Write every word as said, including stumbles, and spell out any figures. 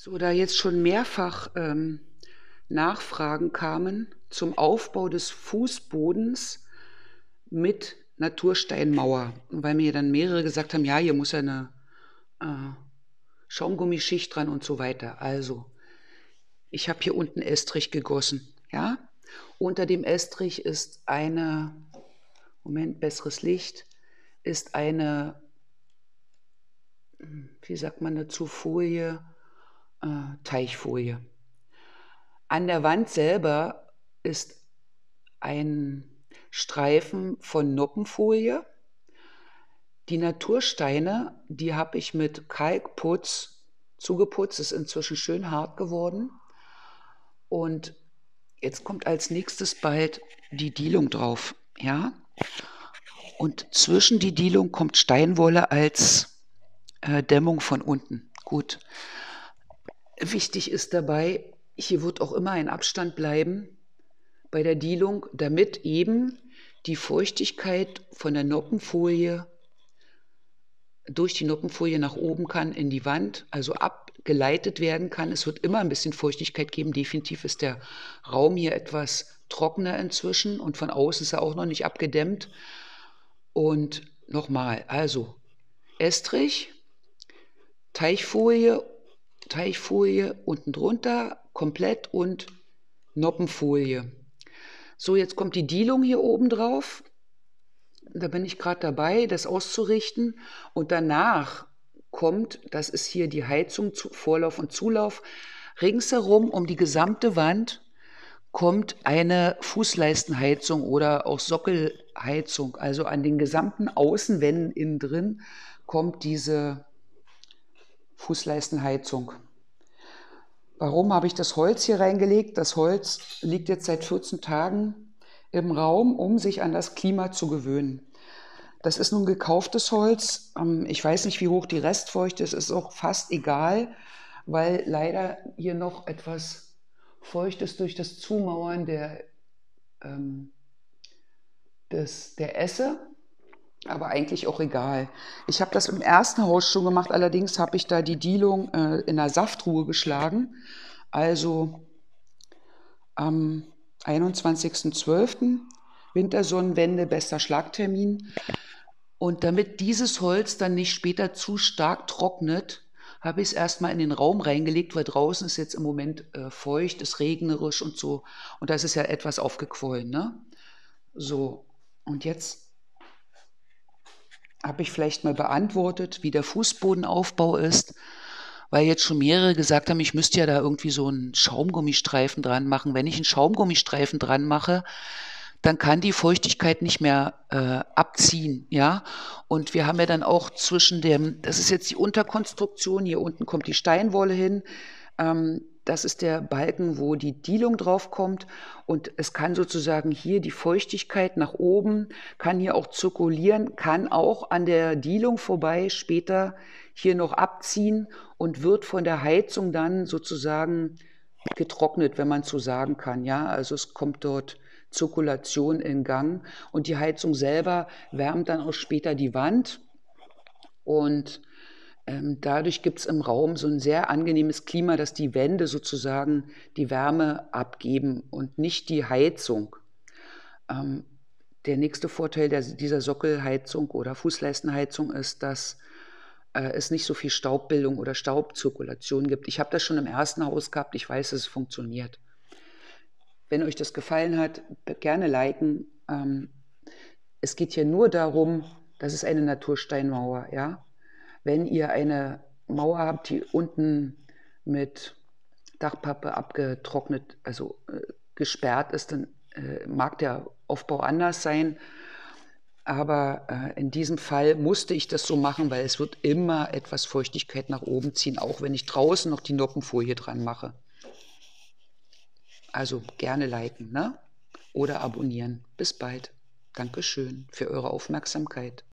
So, da jetzt schon mehrfach ähm, Nachfragen kamen zum Aufbau des Fußbodens mit Natursteinmauer, weil mir dann mehrere gesagt haben, ja, hier muss ja eine äh, Schaumgummischicht dran und so weiter. Also, ich habe hier unten Estrich gegossen, ja. Unter dem Estrich ist eine, Moment, besseres Licht, ist eine, wie sagt man dazu, Folie, äh, Teichfolie. An der Wand selber ist ein Streifen von Noppenfolie. Die Natursteine, die habe ich mit Kalkputz zugeputzt, ist inzwischen schön hart geworden. Und jetzt kommt als nächstes bald die Dielung drauf, ja. Und zwischen die Dielung kommt Steinwolle als äh, Dämmung von unten. Gut. Wichtig ist dabei, hier wird auch immer ein Abstand bleiben bei der Dielung, damit eben die Feuchtigkeit von der Noppenfolie durch die Noppenfolie nach oben kann in die Wand, also abgeleitet werden kann. Es wird immer ein bisschen Feuchtigkeit geben. Definitiv ist der Raum hier etwas trockener inzwischen und von außen ist er auch noch nicht abgedämmt. Und nochmal, also Estrich, Teichfolie, Teichfolie unten drunter, komplett und Noppenfolie. So, jetzt kommt die Dielung hier oben drauf. Da bin ich gerade dabei, das auszurichten. Und danach kommt, das ist hier die Heizung, Vorlauf und Zulauf, ringsherum um die gesamte Wand kommt eine Fußleistenheizung oder auch Sockelheizung. Also an den gesamten Außenwänden innen drin kommt diese Fußleistenheizung. Warum habe ich das Holz hier reingelegt? Das Holz liegt jetzt seit vierzehn Tagen im Raum, um sich an das Klima zu gewöhnen. Das ist nun gekauftes Holz. Ich weiß nicht, wie hoch die Restfeuchte ist. Es ist auch fast egal, weil leider hier noch etwas feucht ist durch das Zumauern der, ähm, des, der Esse. Aber eigentlich auch egal. Ich habe das im ersten Haus schon gemacht. Allerdings habe ich da die Dielung äh, in der Saftruhe geschlagen. Also am einundzwanzigsten zwölften Wintersonnenwende, bester Schlagtermin. Und damit dieses Holz dann nicht später zu stark trocknet, habe ich es erstmal in den Raum reingelegt, weil draußen ist jetzt im Moment äh, feucht, ist regnerisch und so. Und da ist es ja etwas aufgequollen, ne? So, und jetzt habe ich vielleicht mal beantwortet, wie der Fußbodenaufbau ist, weil jetzt schon mehrere gesagt haben, ich müsste ja da irgendwie so einen Schaumgummistreifen dran machen. Wenn ich einen Schaumgummistreifen dran mache, dann kann die Feuchtigkeit nicht mehr äh, abziehen, ja. Und wir haben ja dann auch zwischen dem, das ist jetzt die Unterkonstruktion, hier unten kommt die Steinwolle hin, ähm, das ist der Balken, wo die Dielung drauf kommt und es kann sozusagen hier die Feuchtigkeit nach oben, kann hier auch zirkulieren, kann auch an der Dielung vorbei später hier noch abziehen und wird von der Heizung dann sozusagen getrocknet, wenn man so sagen kann, ja. Also es kommt dort Zirkulation in Gang und die Heizung selber wärmt dann auch später die Wand und ähm, dadurch gibt es im Raum so ein sehr angenehmes Klima, dass die Wände sozusagen die Wärme abgeben und nicht die Heizung. Ähm, der nächste Vorteil der, dieser Sockelheizung oder Fußleistenheizung ist, dass äh, es nicht so viel Staubbildung oder Staubzirkulation gibt. Ich habe das schon im ersten Haus gehabt, ich weiß, dass es funktioniert. Wenn euch das gefallen hat, gerne liken. Ähm, es geht hier nur darum, das ist eine Natursteinmauer, ja. Wenn ihr eine Mauer habt, die unten mit Dachpappe abgetrocknet, also äh, gesperrt ist, dann äh, mag der Aufbau anders sein. Aber äh, in diesem Fall musste ich das so machen, weil es wird immer etwas Feuchtigkeit nach oben ziehen, auch wenn ich draußen noch die Noppenfolie dran mache. Also gerne liken, ne? Oder abonnieren. Bis bald. Dankeschön für eure Aufmerksamkeit.